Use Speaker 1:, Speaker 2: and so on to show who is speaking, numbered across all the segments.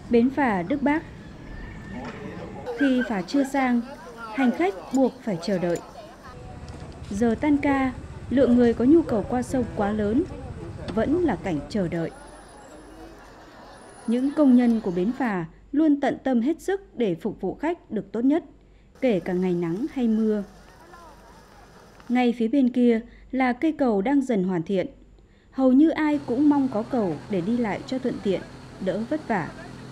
Speaker 1: Bến phà Đức Bác. Khi phà chưa sang, hành khách buộc phải chờ đợi. Giờ tan ca, lượng người có nhu cầu qua sông quá lớn, vẫn là cảnh chờ đợi. Những công nhân của bến phà luôn tận tâm hết sức để phục vụ khách được tốt nhất, kể cả ngày nắng hay mưa. Ngay phía bên kia là cây cầu đang dần hoàn thiện. Hầu như ai cũng mong có cầu để đi lại cho thuận tiện, đỡ vất vả.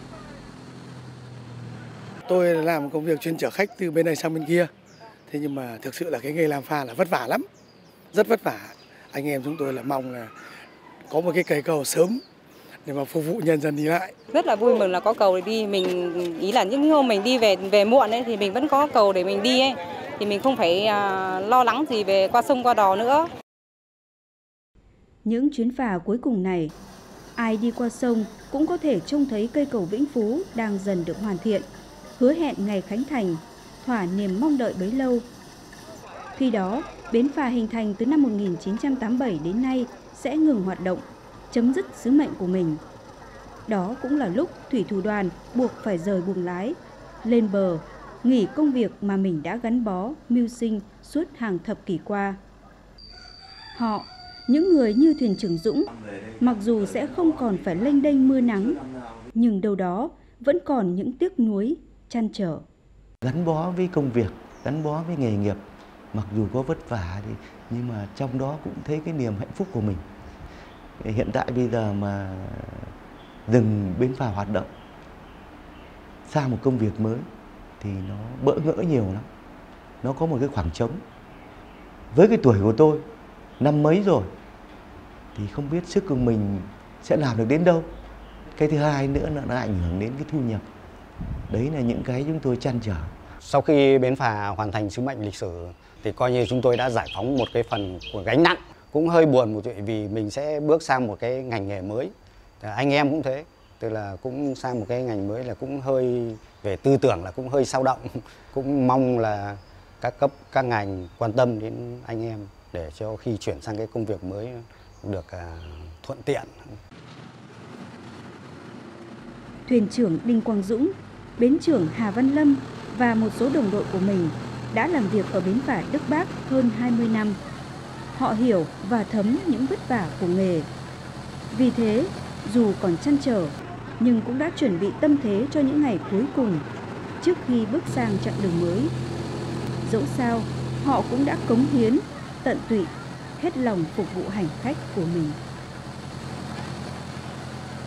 Speaker 2: Tôi làm công việc chuyên chở khách từ bên này sang bên kia. Thế nhưng mà thực sự là cái nghề làm phà là vất vả lắm, rất vất vả. Anh em chúng tôi là mong là có một cái cây cầu sớm để mà phục vụ nhân dân đi lại.
Speaker 3: Rất là vui mừng là có cầu để đi, mình ý là những hôm mình đi về muộn ấy thì mình vẫn có cầu để mình đi ấy, thì mình không phải lo lắng gì về qua sông qua đò nữa.
Speaker 1: Những chuyến phà cuối cùng này, ai đi qua sông cũng có thể trông thấy cây cầu Vĩnh Phú đang dần được hoàn thiện, hứa hẹn ngày khánh thành, thỏa niềm mong đợi bấy lâu. Khi đó, bến phà hình thành từ năm 1987 đến nay sẽ ngừng hoạt động, chấm dứt sứ mệnh của mình. Đó cũng là lúc thủy thủ đoàn buộc phải rời buồng lái, lên bờ, nghỉ công việc mà mình đã gắn bó, mưu sinh suốt hàng thập kỷ qua. Họ, những người như thuyền trưởng Dũng, mặc dù sẽ không còn phải lênh đênh mưa nắng, nhưng đâu đó vẫn còn những tiếc nuối, trăn trở.
Speaker 4: Gắn bó với công việc, gắn bó với nghề nghiệp, mặc dù có vất vả thì nhưng mà trong đó cũng thấy cái niềm hạnh phúc của mình. Hiện tại bây giờ mà dừng bến phà hoạt động, sang một công việc mới thì nó bỡ ngỡ nhiều lắm. Nó có một cái khoảng trống. Với cái tuổi của tôi, năm mấy rồi, thì không biết sức của mình sẽ làm được đến đâu. Cái thứ hai nữa là nó ảnh hưởng đến cái thu nhập. Đấy là những cái chúng tôi trăn trở.
Speaker 5: Sau khi bến phà hoàn thành sứ mệnh lịch sử thì coi như chúng tôi đã giải phóng một cái phần của gánh nặng. Cũng hơi buồn một chút vì mình sẽ bước sang một cái ngành nghề mới. Anh em cũng thế, tức là cũng sang một cái ngành mới là cũng hơi về tư tưởng là cũng hơi xao động. Cũng mong là các cấp, các ngành quan tâm đến anh em để cho khi chuyển sang cái công việc mới được thuận tiện.
Speaker 1: Thuyền trưởng Đinh Quang Dũng, bến trưởng Hà Văn Lâm và một số đồng đội của mình đã làm việc ở bến phà Đức Bác hơn 20 năm. Họ hiểu và thấm những vất vả của nghề. Vì thế, dù còn trăn trở, nhưng cũng đã chuẩn bị tâm thế cho những ngày cuối cùng trước khi bước sang chặng đường mới. Dẫu sao, họ cũng đã cống hiến, tận tụy, hết lòng phục vụ hành khách của mình.